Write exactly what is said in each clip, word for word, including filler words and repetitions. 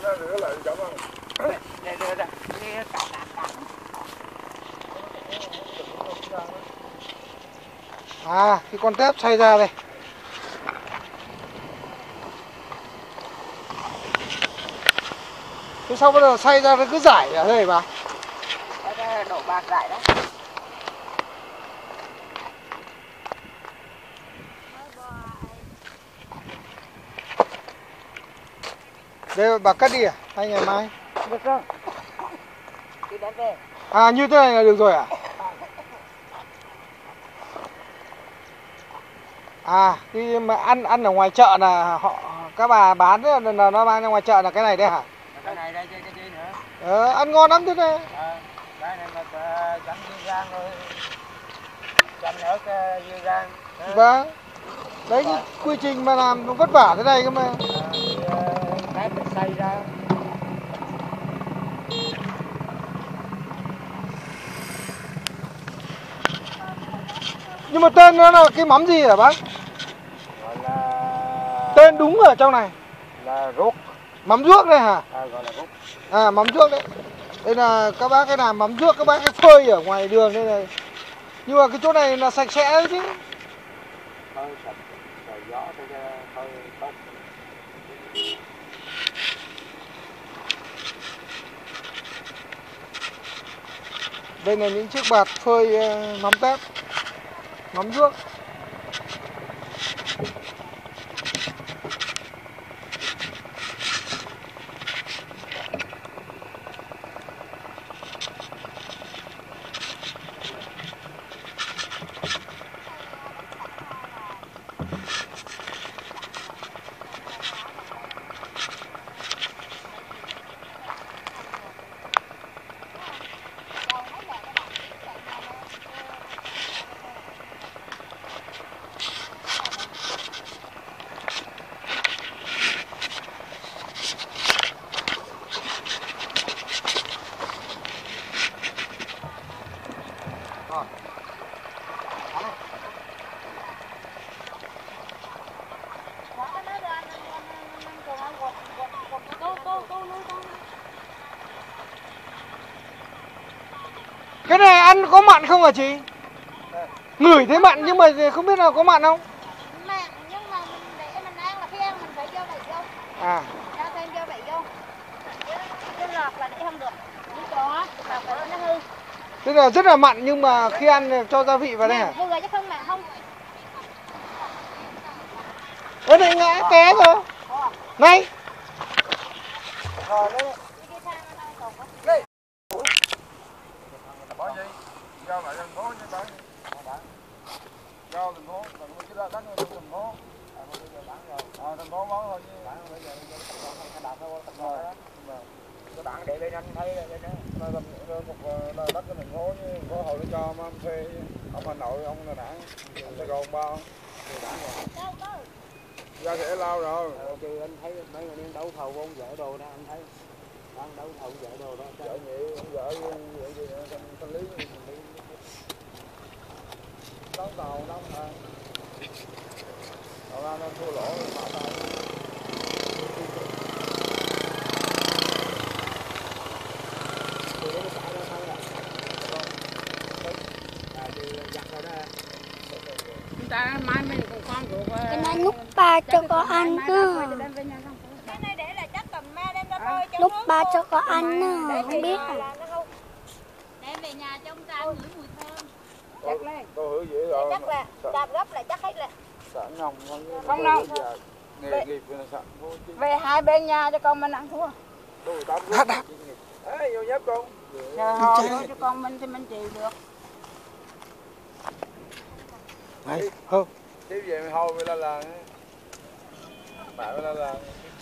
Để đưa ra. Để cắt cắt cắt. À, cái con tép xoay ra đây. Thế sau bắt đầu xoay ra nó cứ giải ở đây bà. Cái độ bạc giải đó. Đây bà cắt đi à? Hay ngày mai? Được rồi. Đi đến về. À, như thế này là được rồi à? À, khi mà ăn ăn ở ngoài chợ là họ các bà bán là nó mang ra ngoài chợ là cái này đấy hả? Cái này đây cái gì nữa? Ờ, ăn ngon lắm thế này. Ờ, cái này mà chấm dưa rang rồi. Chấm nữa cái dưa rang. Vâng. Đấy cái quy trình mà làm nó vất vả thế này cơ mà. Ờ, cái mình xay ra. Nhưng mà tên nó là cái mắm gì hả bác? Gọi là... Tên đúng ở trong này là ruốc. Mắm ruốc đây hả? À, gọi là ruốc. À, mắm ruốc đấy. Đây là các bác cái làm mắm ruốc, các bác cái phơi ở ngoài đường đây này. Nhưng mà cái chỗ này là sạch sẽ đấy chứ. Thôi sạch, rồi gió thôi thôi tốt. Đây là những chiếc bạt phơi mắm tép, mắm ruốc. Cái này ăn có mặn không hả chị? Ngửi thấy mặn nhưng mà không biết là có mặn không? Mặn nhưng mà mình để mình ăn là khi ăn mình phải cho vậy vô. À. Cho thêm cho vậy vô. Chứ lọt là để không được. Chứ có lọt là nó hư. Tức là rất là mặn nhưng mà khi ăn cho gia vị vào đây hả? Vừa chứ không mặn không. Ơ này ngã té rồi. Này. Đây. Bỏ gì? Giao lại thành phố chứ bạn. Giao thành phố, còn cái đó đất thành phố. À, thành phố món thôi chứ. Bạn bây giờ cái đạp thôi, tập rồi đó. Các bạn để bên anh thấy đây đó. Nó một đất của thành phố chứ, thành phố hồi nó cho mà thuê ông Hà Nội, ông Đà Nẵng, ông Sài Gòn bao. Giao sẽ lao rồi. Ờ, thì anh thấy mấy người đang đấu thầu ông vợ đồ đó, anh thấy đang đấu thầu vợ đồ đó. Vợ nhị, ông vợ vậy gì thanh lý đóng tàu đóng mà. Tàu ra nó thua lỗ bỏ tay. Chúng ta mai mình cùng con của Cái này nút ba cho có ăn cơ. Cái này để là chắc tầm mai đem ra thôi cho Nút ba cho có ăn nữa, không biết à. Đem về nhà cho ông ta ngửi mùi thơm. Chắc lên. Tôi hứa vậy rồi. Chắc là đạp gấp lại chắc hết là. Sợ nồng Không nồng. Nghề nghiệp là sợ. Về hai bên nhà cho con mình ăn thua. Đạp đạp. Ê, vô nhấp con. Chờ hồi cho con mình thì mình chịu được. Này, không. Tiếp về mày hôi mới la làng. Bạn mới la làng.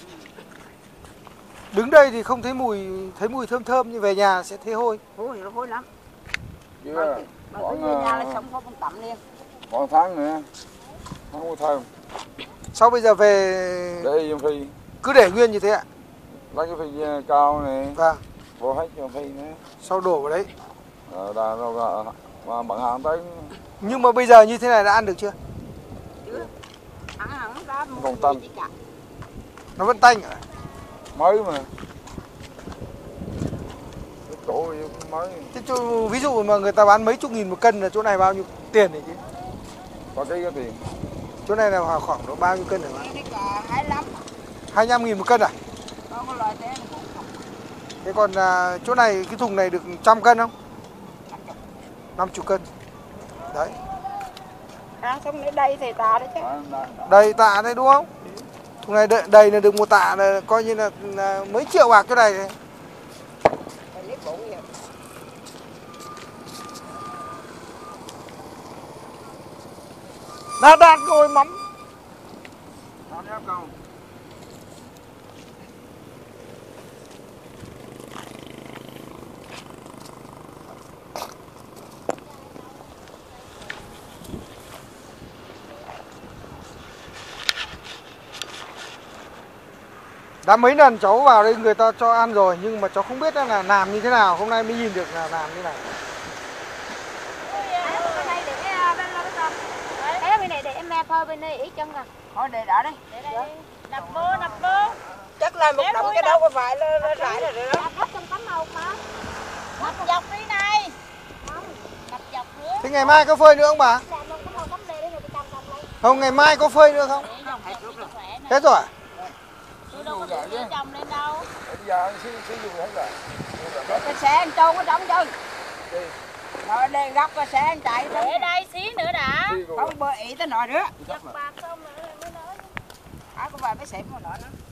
Đứng đây thì không thấy mùi, thấy mùi thơm thơm nhưng về nhà sẽ thấy hôi. Hôi thì nó hôi lắm. Chưa. Mà cứ về nhà là sống không con tắm liền. Còn tháng nữa. Không có thơm. Sau bây giờ về Để vô phi. cứ để nguyên như thế ạ? Lấy cái phi cao này. Vâng. Vô hết cho phi nữa. Sau đổ vào đấy. Rồi đã rồi mà bận hàng tới. Nhưng mà bây giờ như thế này đã ăn được chưa? Chưa. Ăn hẳn ra Còn tanh. Nó vẫn tanh à? Mới mà. Cũ mới. Thế chỗ, ví dụ mà người ta bán mấy chục nghìn một cân là chỗ này bao nhiêu tiền này chứ? Có cái cái tiền. Chỗ này là khoảng độ bao nhiêu cân hả bạn? Cái cò hai mươi lăm. hai mươi lăm nghìn một cân à? Có cái loại thế cũng không. Thế còn à, chỗ này cái thùng này được trăm cân không? năm mươi cân. Đấy. À, xong đến đây thì tà đấy chứ. Đầy tạ đấy đúng không? Thùng này đầy, đầy là được một tạ là coi như là, là mấy triệu bạc chỗ này. Đạt đạt ngồi mắm. Ngon nhá con. Đã mấy lần cháu vào đây người ta cho ăn rồi nhưng mà cháu không biết là làm như thế nào, hôm nay mới nhìn được là làm như này. Bên này để bên lo cái tôm. Đấy, bên này để em me thôi, bên này ít chân à. Thôi để đó đi. Để đây đi. Đập vô, đập vô. Chắc là một đập cái đâu có phải là nó rải rồi đó. Đập hết trong tấm màu mà. Đập dọc đi này. Không, đập dọc nữa. Thế ngày mai có phơi nữa không bà? Không, ngày mai có phơi nữa không? Hết rồi à? Tôi đâu có đưa chồng lên đâu. Bây giờ sử sử dụng hết rồi. Cái xe anh Châu có trống chứ. Rồi đây góc cái xe anh chạy Để đây xí nữa đã. không bơ ý tới nọ nữa. Giật bạc xong rồi mới nói. À có vài mấy xếp mà nọ nữa.